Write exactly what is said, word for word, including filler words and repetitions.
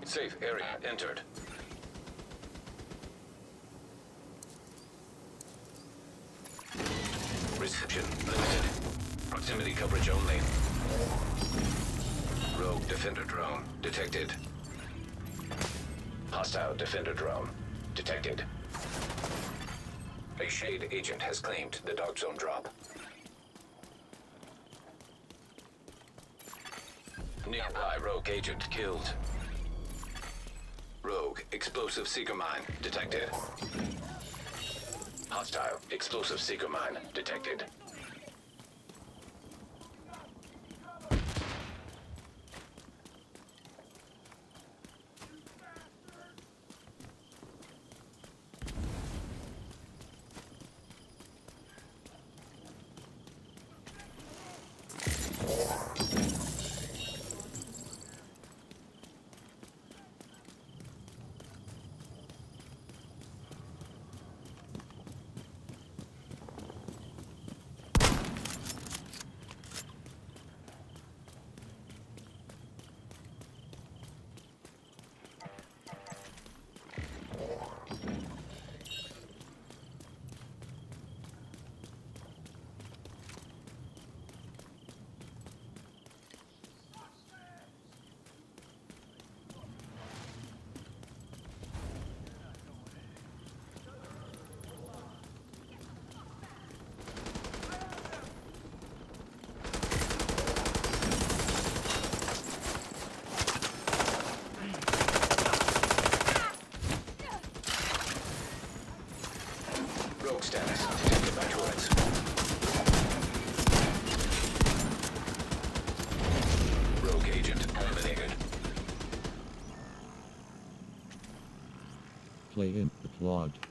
Safe area entered. Reception limited. Proximity coverage only. Rogue defender drone detected. Hostile defender drone detected. A Shade agent has claimed the Dark Zone drop. Nearby rogue agent killed. Rogue explosive seeker mine detected. Hostile explosive seeker mine detected. Rogue status detected by turrets. Rogue agent eliminated. Play in the plot.